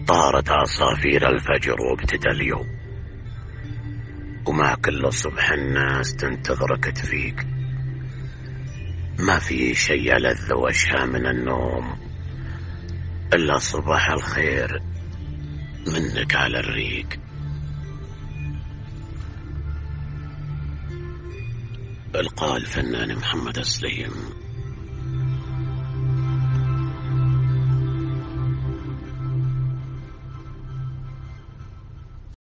طارت عصافير الفجر وابتدى اليوم، ومع كل صبح الناس تنتظرك تفيق. ما في شي ألذ وأشهى من النوم إلا صباح الخير منك على الريق. القى الفنان محمد سليم.